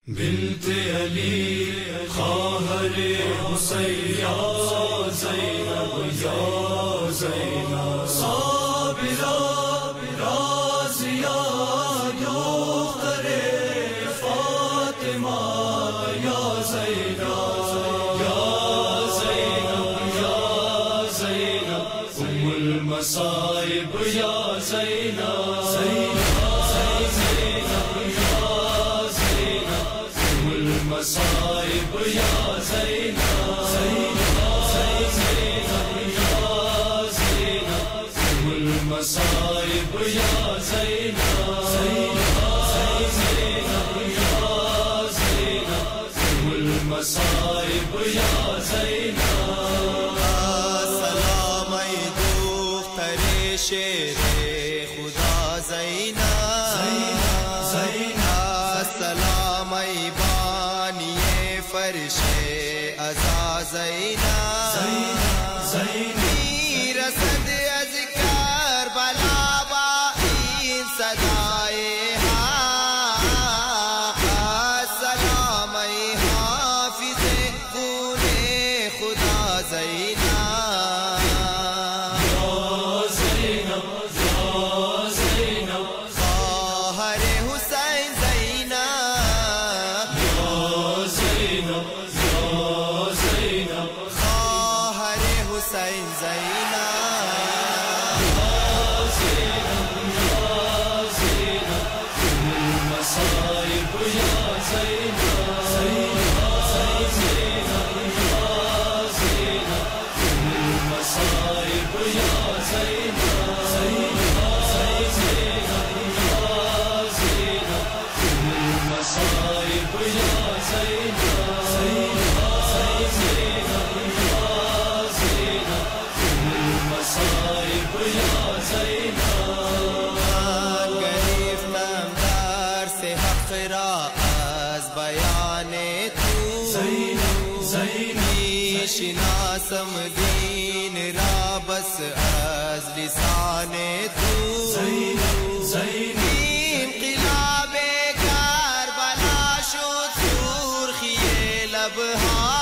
بنت علی خواہر حسین یا زینب یا زینب صابرہ راضیہ دختر فاطمہ یا زینب یا زینب یا زینب ام المصائب یا زینب مصائب یا زینب یا زینب المصائب یا زینب یا زینب المصائب یا زینب سلام ای دختر شیر خدا زینب سلام ای فرش عزا زینب میرسد از کربلا با این صدای سلام ای حافظ خون خدا زینب یا زینب یا زینب خواہر حسین زینب یا زینب خواہر حسین زینب المصائب یا زینب المصائب یا زینب المصائب یا زینب المصائب یا زینب گرفتم درس حق را از بیان تو شناسم دین را بس از لسان تو انقلاب کربلا شد سرخی لبها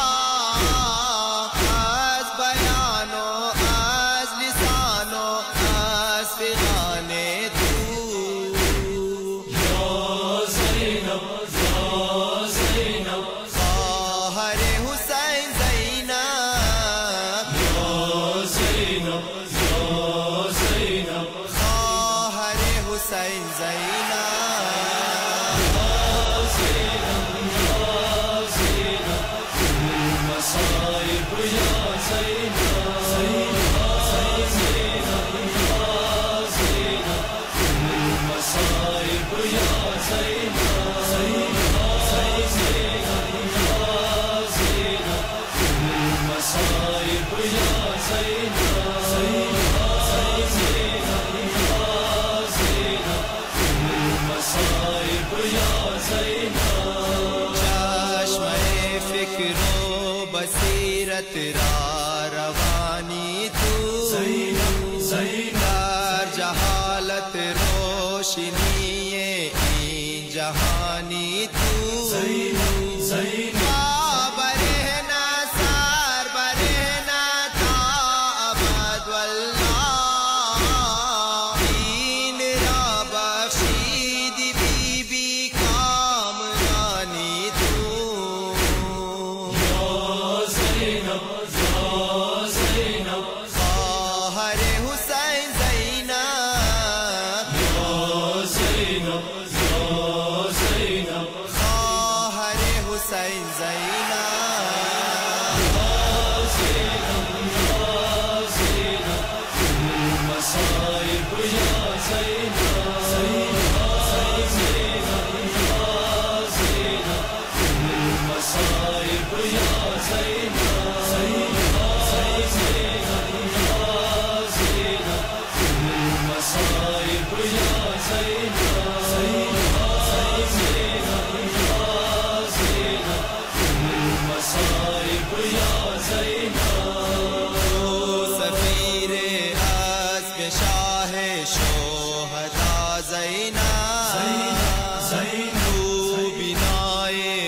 از بیان و از لسان و از فغان تو یا زینب یا زینب خواہر حسین زینب یا زینب یا زینب خواہر حسین زینب المصائب یا زینب المصائب یا زینب المصائب یا المصائب یا زینب چشم فکر و بصیرت را روانی تو در جہالت روشنی این جہانی تو برہنا سر برہنا تا ابد واللہ دین را بخشید بی بی کامرانی تو یا زینب یا زینب خواہر حسین زینب یا زینب یا زینب خواہر حسین زینب المصائب یا زینب المصائب یا زینب المصائب یا المصائب یا زینب سفیر اسب شاہ شہداء زینب تو بنائے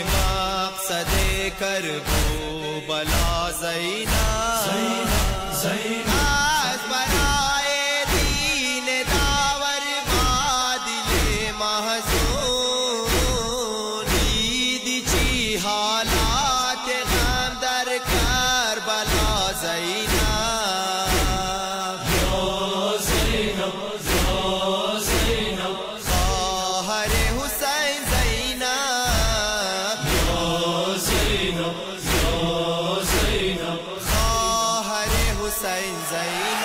کربو بلا زینب زینب از برائے دین داور بادل محزون دید چی حالات غم در کربلا زینب یا زینب یا زینب خواہر حسین زینب یا زینب یا زینب خواہر حسین زینب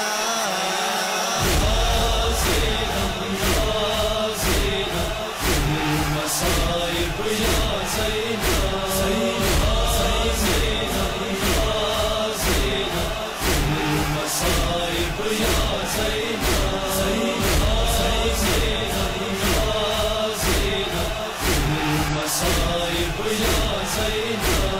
المصائب یا زینب زینب یا زینب المصائب یا زینب زینب یا زینب المصائب یا زینب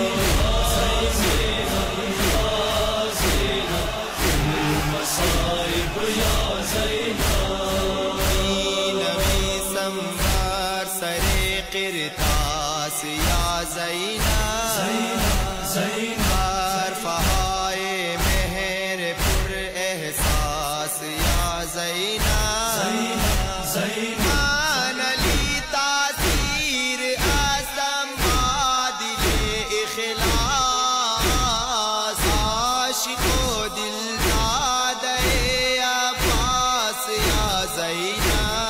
زینب یا زینب المصائب یا زینب نبی سمبر سر قرطاس یا زینب زینب ہر فہائے مہر پر احساس یا زینب زینب علی تاثیر ازم بادل اخلاص عاشق و دل داده عباس یا زینب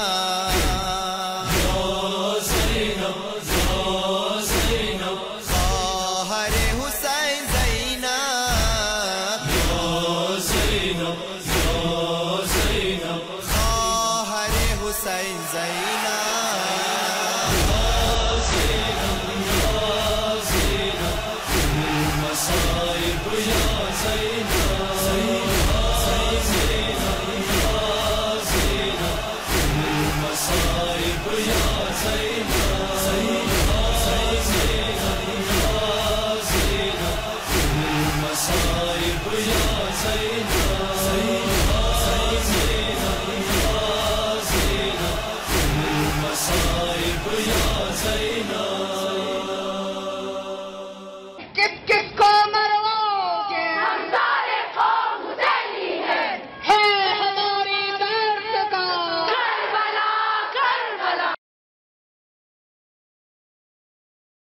یا زینب یا زینب خواہر حسین زینب یا زینب یا زینب خواہر حسین زینب